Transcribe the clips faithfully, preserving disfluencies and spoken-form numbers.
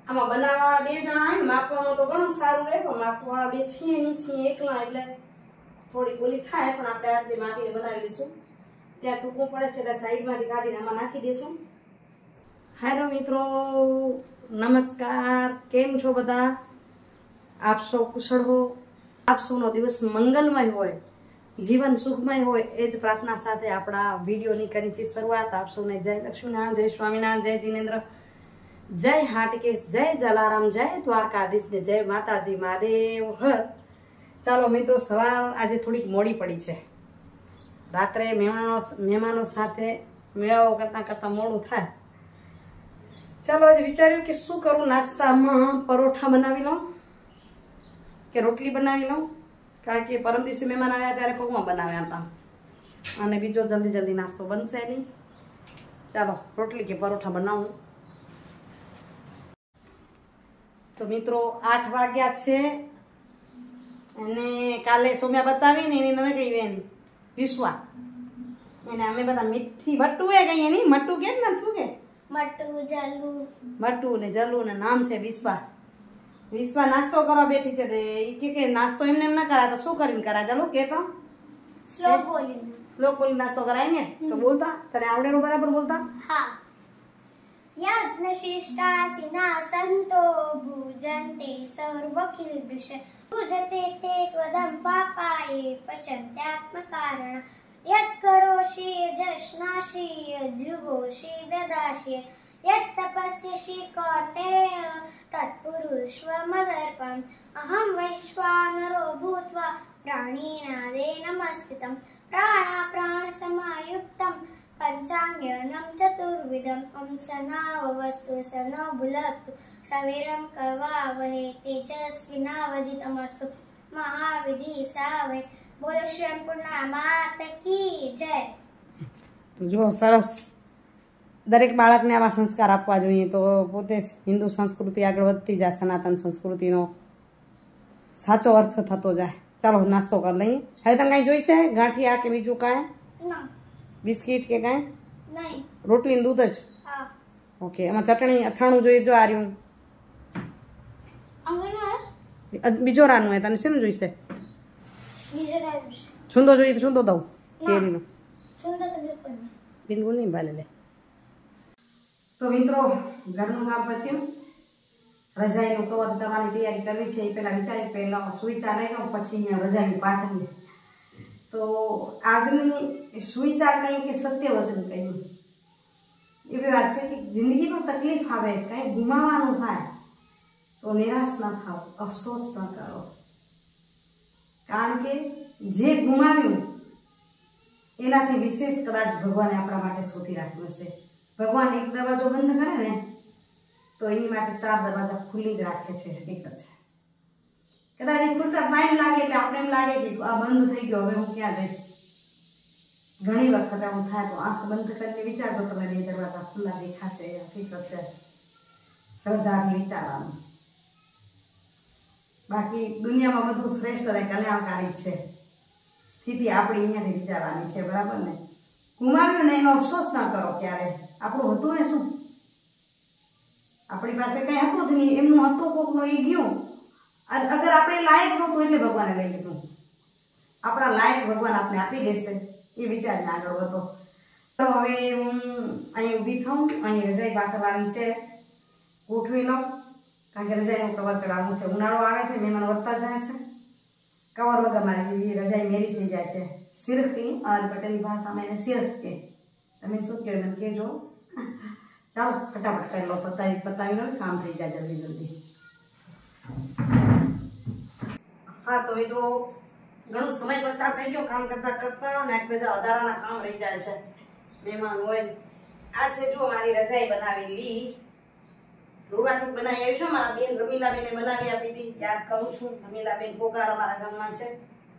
આમાં બનાવવાળા બે જણા આવે ને માપવામાં તો ઘણું સારું રહે, પણ માપવાળા બે છીએ નહીં છીએ એકલા, એટલે થોડી ઓલી થાય, પણ આપણે આ રીતે માપીને બનાવી લઈશું. ત્યાં ટૂંકું પડે છે એટલે સાઈડમાંથી કાઢીને આમાં નાખી દઈશું. હાલો મિત્રો, નમસ્કાર. કેમ છો બધા? આપ સૌ કુશળ હો, આપ સૌનો દિવસ મંગલમય હોય, જીવન સુખમય હોય, એ જ પ્રાર્થના સાથે આપણા વિડીયોની કરી છે શરૂઆત. આપ સૌને જય લક્ષ્મીનારાયણ, જય સ્વામિનારાયણ, જય જીનેન્દ્ર, જય હાટકેશ, જય જલારામ, જય દ્વારકાધીશ ને જય માતાજી મહાદેવ હર. ચાલો મિત્રો, સવાર આજે થોડીક મોડી પડી છે. રાત્રે મહેમાનો મહેમાનો સાથે મેળાઓ કરતાં કરતાં મોડું થાય. ચાલો આજે વિચાર્યું કે શું કરું, નાસ્તામાં પરોઠા બનાવી લઉં કે રોટલી બનાવી લઉં, કારણ કે પરમ દિવસે મહેમાન આવ્યા ત્યારે પૌવા બનાવ્યા હતા અને બીજો જલ્દી જલ્દી નાસ્તો બનશે નહીં. ચાલો રોટલી કે પરોઠા બનાવું. તો મિત્રો આઠ વાગ્યા છે અને કાલે સોમ્યા બતાવીને એની નનકડી બેન વિશ્વા, એને અમે બધા મીઠી મટ્ટુ એ કહીએ નહીં, મટ્ટુ કે ને શું કે મટ્ટુ જલુ મટ્ટુ ને જલુ ને નામ છે વિશ્વા. વિશ્વા નાસ્તો કરવા બેઠી છે. એ કે કે નાસ્તો એમને એમ ના કરાય તો શું કરીને કરાય? ચાલો કે તો સ્લો બોલિંગ સ્લો બોલી નાસ્તો કરાય ને તો બોલતા તને આવડેલું બરાબર બોલતા? હા. યજ્ઞશિષ્ટાસિના સંતો ભુજન્તે સર્વખિલદૃશ ભુજતે તે ત્વદં પાપાયે પચન્ત્યાત્મકારણ યत् કરોષિ જશ્નાષિ જુગોષિ દદાષિ યत् તપસ્યસि કૌન્તેય તત્પુરુષ્વ મદર્પણ અહં વૈશ્વાનરો ભૂત્વા પ્રાણીનાદે નમસ્કૃતં પ્રાણા પ્રાણ સમાયુક્તં પંચાંગ્યનમ ચતુર્વિધમ અંસનાવ વસ્તુ સન ભુલક્તુ સવિરમ કવાવહે તેજસ્વિનાવધિતમસ્તુ મહાવિધિ સાવહે. બોલો શ્રી અન્નપૂર્ણા માત કી જય. તો જો સરસ, દરેક બાળકને આવા સંસ્કાર આપવા જોઈએ તો પોતે હિન્દુ સંસ્કૃતિ આગળ વધતી જાય, સનાતન સંસ્કૃતિનો સાચો અર્થ થતો જાય. ચાલો નાસ્તો કરી લઈએ. હવે તને કાંઈ જોઈશે? ગાંઠિયા કે બીજું કાંઈ? બિસ્કિટ કે કાંઈ? નહીં. રોટલી દૂધ જ? હા. ઓકે. એમાં ચટણી અથાણું જોઈએ? જો આ રહ્યું બીજો રાનું હોય. તને શેનું જોઈશે? છુંદો જોઈએ તો છુંદો દઉં? કેરીનો બિલકુલ નહીં ભાલે લે. તો મિત્રો ઘરનું કામ પત્યું, રજાઈનું કવર કરવાની તૈયારી કરવી છે. એ પહેલાં વિચારી પહેલાં સુવિચાર લઈ લઉં, પછી અહીંયા રજાઈનું પાથરીએ. તો આજની સુવિચાર કંઈ કે સત્ય વચન કંઈ એવી વાત છે કે જિંદગીમાં તકલીફ આવે, કંઈ ગુમાવવાનું થાય તો નિરાશ ન થાવ, અફસોસ ન કરો, કારણ કે જે ગુમાવ્યું એનાથી વિશેષ કદાચ ભગવાને આપણા માટે શોધી રાખ્યું હશે. ભગવાન એક દરવાજો બંધ કરે ને તો એની માટે ચાર દરવાજા ખુલ્લી જ રાખે છે. હકીકત છે. કદાચ એ ખુલતા ટાઈમ લાગે એટલે આપણે એમ લાગે કે આ બંધ થઈ ગયો, હવે હું ક્યાં જઈશ. ઘણી વખત આવું થાય તો આંખ બંધ કરીને વિચારજો, તમને બે દરવાજા ખુલ્લા દેખાશે. હકીકત છે. શ્રદ્ધાથી વિચારવાનું. બાકી દુનિયામાં બધું શ્રેષ્ઠ અને કલ્યાણકારી છે. સ્થિતિ આપણી અહીંયાથી વિચારવાની છે, બરાબર ને? ગુમાવ્યું ને એનો અફસોસ ના કરો ક્યારે. આપણું હતું એ શું? આપણી પાસે કંઈ હતું જ નહીં, એમનું હતું કોકનું એ ગયું. અગર આપણે લાયક નહોતું એટલે ભગવાને લઈ લીધું. આપણા લાયક ભગવાન આપણે આપી દેશે એ વિચારીને આગળ વધો. તો હવે હું અહીં ઊભી થાઉં, અહીં રજાઈ પાથરવાની છે, ગોઠવી લઉં, કારણ કે રજાઈનું કવર ચડાવવું છે. ઉનાળો આવે છે, મહેમાનો વધતા જાય છે. કવર વગર મારી રજાઈ મેરી થઈ જાય છે. સિરખી અને પટેલી ભાષામાં એને સિરખ કે. તમે શું કહો મને કહેજો. ચાલો ફટાફટ કરી લો, પતાવી પતાવી લો, કામ થઈ જાય જલ્દી જલ્દી. હા તો મિત્રો ઘણો સમય પસાર થઈ ગયો કામ કરતા કરતા, અને એક બીજા વધારાના કામ રહી જાય છે. મહેમાન હોય આ છે જો મારી રજાઈ બનાવેલી, રૂવાથી બનાવી આવી છે. મારા બેન રમીલાબેને બનાવી આપી હતી, યાદ કરું છું. રમીલાબેન પોકાર અમારા ગામમાં છે.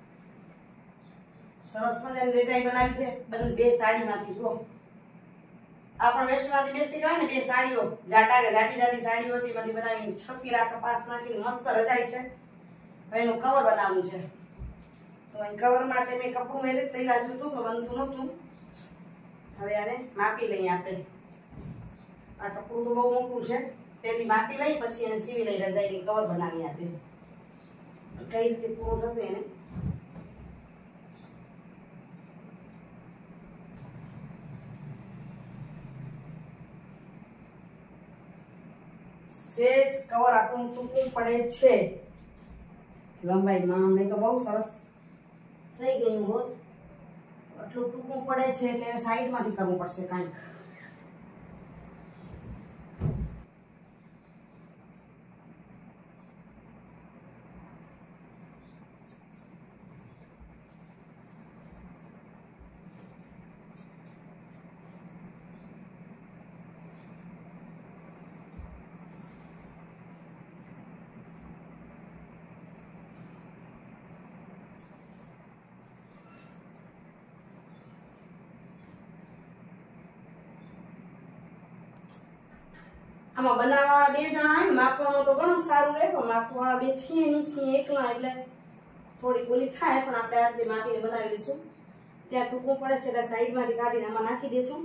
સરસ મજાની રજાઈ બનાવી છે. બંને બે સાડીમાંથી જો આ પણ વેસ્ટમાંથી બેસ્ટી કહેવાય ને, બે સાડીઓ જાટા જાટી જાટી સાડીઓ હતી બધી બનાવીને છપીરા કપાસ નાખીને મસ્ત રજાઈ છે. હવે એનું કવર બનાવવું છે. તો અહીં કવર માટે મેં કપડું મેં તૈયાર રાખ્યું હતું પણ બનતું નહોતું. હવે આને માપી લઈએ આપણે. આ કપડું તો બહુ મોટું છે, પેલી માટી લઈ પછી એને સીવી લઈ રજાઈની કવર બનાવી આપે કઈ રીતે પૂરું થશે એને સેજ કવર આપણું ટૂંકું પડે છે લંબાઈમાં નહીં તો બહુ સરસ થઈ ગયું હોત આટલું ટૂંકું પડે છે એટલે સાઈડમાંથી કરવું પડશે કાંઈક આમાં બનાવવાળા બે જણા આવે ને માપવામાં તો ઘણું સારું રહે પણ માપવાળા બે છીએ નહીં છીએ એકલા એટલે થોડી ઓલી થાય પણ આપણે આ રીતે માપીને બનાવી લઈશું ત્યાં ટૂંકું પડે છે એટલે સાઈડમાંથી કાઢીને આમાં નાખી દઈશું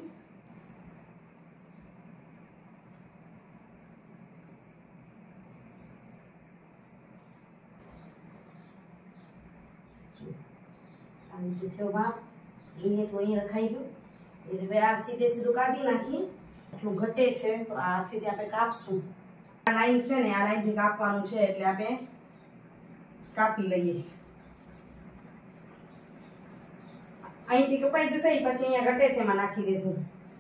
આ રીતે થયો ભાગ જોઈએ તો અહીં રખાઈ ગયું એટલે હવે આ સીધે સીધું કાઢી નાખીએ એટલું ઘટે છે તો આ આખીથી આપણે કાપશું આ લાઈન છે ને આ લાઈનથી કાપવાનું છે એટલે આપણે કાપી લઈએ અહીંથી કપાઈ જશે પછી અહીંયા ઘટે છે એમાં નાખી દઈશું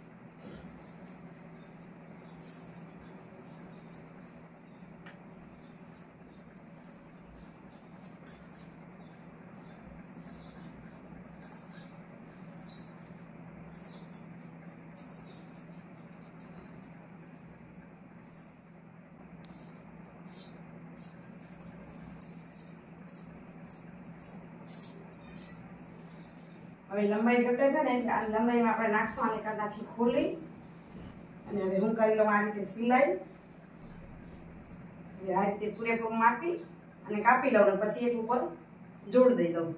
હવે લંબાઈ ઘટે છે ને એટલે આ લંબાઈમાં આપણે નાખશું આને કાઢ નાખી ખોલી અને હવે હું કરી લઉં આ રીતે સિલાઈ હવે આ રીતે પૂરેપૂરું માપી અને કાપી લઉં ને પછી એક ઉપર જોડ દઈ દઉં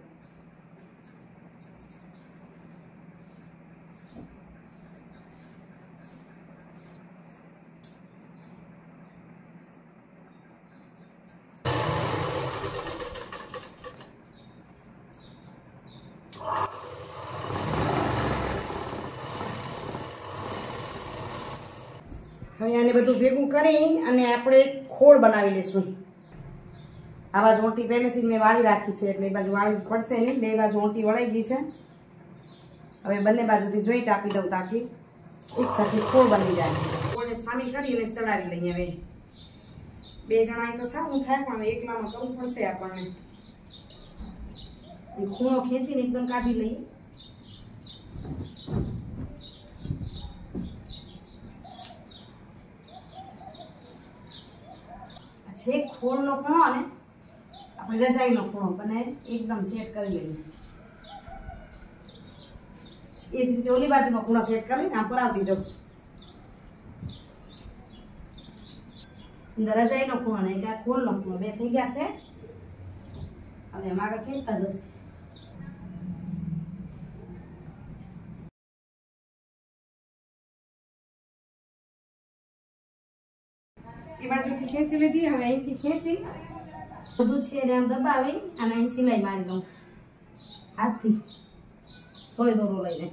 હવે આને બધું ભેગું કરી અને આપણે ખોળ બનાવી લઈશું આવા જ ઓંટી પહેલેથી મેં વાળી રાખી છે એટલે એ બાજુ વાળી પડશે નહીં બે બાજુ ઓંટી વળાઈ ગઈ છે હવે બંને બાજુથી જોઈન્ટ આપી દઉં તાકી એક સાથે ખોળ બની જાય ખોળને સામી કરીને ચડાવી લઈએ હવે બે જણા તો સારું થાય પણ એકલામાં કરવું પડશે આપણને ખૂણો ખેંચીને એકદમ કાઢી લઈએ છે ખોળનો ખૂણો અને આપણે રજાઈનો ખૂણો બને એકદમ સેટ કરી લઈએ એ જ રીતે ઓલી બાજુનો ખૂણો સેટ કરીને આમ પરાવતી જાઉં અંદર રજાઈનો ખૂણો ને ત્યાં ખોળનો ખૂણો બે થઈ ગયા છે હવે એમાં આગળ ખેંચતા જશે એ બાજુથી ખેંચી લીધી હવે અહીંથી ખેંચી બધું છે એને આમ દબાવી અને અહીં સિલાઈ મારી દઉં હાથથી સોય દોરો લઈને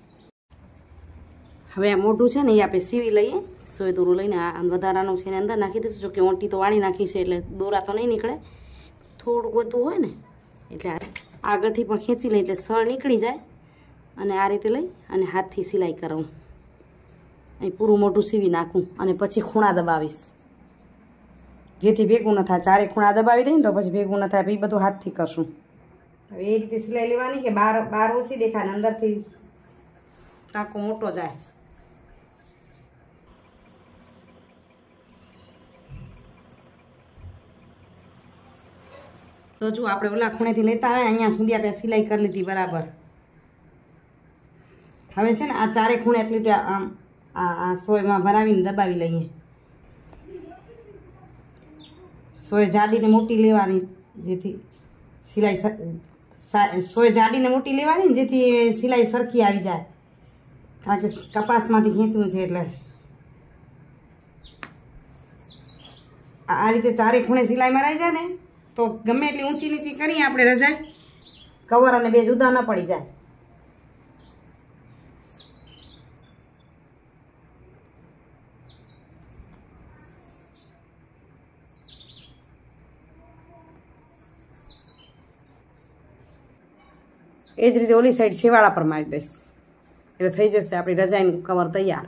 હવે આ મોઢું છે ને એ આપણે સીવી લઈએ સોય દોરો લઈને આ વધારાનું છે એને અંદર નાખી દઈશું જો કે ઓંટી તો વાળી નાખી છે એટલે દોરા તો નહીં નીકળે થોડુંક વધુ હોય ને એટલે આગળથી પણ ખેંચી લઈ એટલે સળ નીકળી જાય અને આ રીતે લઈ અને હાથથી સિલાઈ કરાવું અહીં પૂરું મોઢું સીવી નાખું અને પછી ખૂણા દબાવીશ જેથી ભેગું ન થાય ચારે ખૂણા દબાવી દઈએ ને તો પછી ભેગું ન થાય એ બધું હાથથી કરશું હવે એ રીતે સિલાઈ લેવાની કે બહાર બહાર ઓછી દેખાય ને અંદરથી ટાંકો મોટો જાય તો જો આપણે ઓલા ખૂણેથી લેતા આવે અહીંયા સુધી આપણે સિલાઈ કરી લીધી બરાબર હવે છે ને આ ચારે ખૂણે એટલી આમ આ સોયમાં ભરાવીને દબાવી લઈએ સોય જાડીને મોટી લેવાની જેથી સિલાઈ સોય જાડીને મોટી લેવાની જેથી સિલાઈ સરખી આવી જાય કારણ કે કપાસમાંથી ખેંચવું છે એટલે આ રીતે ચારે ખૂણે સિલાઈ મરાઈ જાય ને તો ગમે એટલી ઊંચી નીચી કરીએ આપણે રજાઈ કવર અને બે જુદા ન પડી જાય. એ જ રીતે ઓલી સાઈડ છેવાડા પર મારી દઈશ એટલે થઈ જશે આપણી રજાઈનું કવર તૈયાર.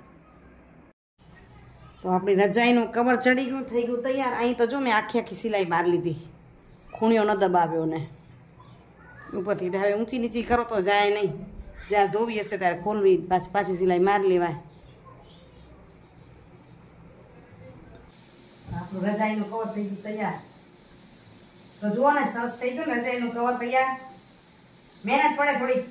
તો આપણી રજાઈનું કવર ચડી ગયું, થઈ ગયું તૈયાર. અહીં તો જો મેં આખી આખી સિલાઈ મારી લીધી, ખૂણિયો ન દબાવ્યો ને ઉપરથી. હવે ઊંચી નીચી કરો તો જાય નહીં, જ્યારે ધોવી હશે ત્યારે ખોલવી, પાછી પાછી સિલાઈ મારી લેવાય. આપણું રજાઈનું કવર થઈ ગયું તૈયાર. તો જુઓ ને સરસ થઈ ગયું રજાઈનું કવર તૈયાર. મહેનત પડે થોડીક,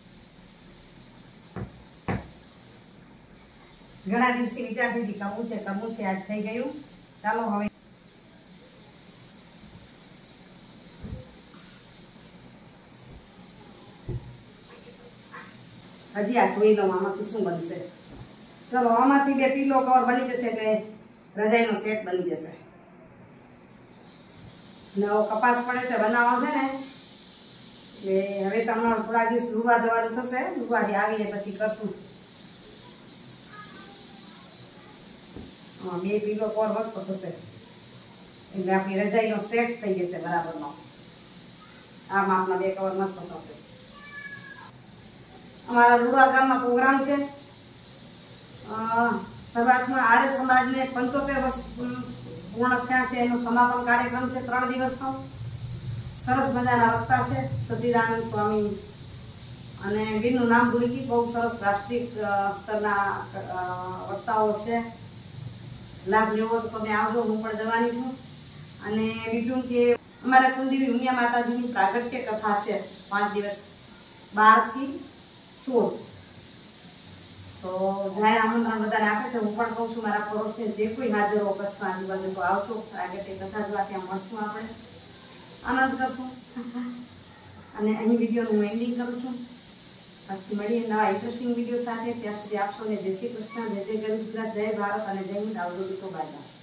ઘણા દિવસથી વિચારતી હતી કરવું છે કરવું છે, આજ થઈ ગયું. ચાલો હવે હજી આ જોઈ લઉં આમાંથી શું બનશે. ચલો આમાંથી બે પીલો કવર બની જશે એટલે રજાઈનો સેટ બની જશે. નવો કપાસ પડે છે બનાવવાનો છે ને એટલે હવે તમને થોડા દિવસ લુવા જવાનું થશે, લુવાથી આવીને પછી કરશું. બે પીલો કવર મસ્ત થશે એટલે આપણી રજાઈનો સેટ થઈ જશે બરાબરનો. આ માપના બે કવર મસ્ત થશે. અમારા લુવા ગામમાં પ્રોગ્રામ છે. શરૂઆતમાં આર્ય સમાજને પંચોતેર વર્ષ પૂર્ણ થયા છે, એનો સમાપન કાર્યક્રમ છે ત્રણ દિવસનો. સરસ મજાના વક્તા છે સચ્ચિદાનંદ સ્વામી, અને બીનું નામ ભૂલી ગઈ. બહુ સરસ રાષ્ટ્રીય સ્તરના વક્તાઓ છે. લાભ લેવો તો તમે આવજો, હું પણ જવાની છું. અને બીજું કે અમારા કુલદેવી ઉમિયા માતાજીની પ્રાગટ્ય કથા છે પાંચ દિવસ, બારથી સોળ. તો જાહેર આમંત્રણ બધાને આપે છે. હું પણ કહું છું મારા પડોશી જે કોઈ હાજર હો કચ્છમાં આજુબાજુ તો આવજો, પ્રાગટ્ય કથા જોવા ત્યાં મળશું, આપણે આનંદ કરશું. અને અહીં વિડીયોનું હું એન્ડિંગ કરું છું. પછી મળીએ નવા ઇન્ટરેસ્ટિંગ વિડીયો સાથે. ત્યાં સુધી આપશો ને જય શ્રી કૃષ્ણ, જય જય ગરીબ ગુજરાત, જય ભારત અને જય હિન્દ. આવજો. Bye by.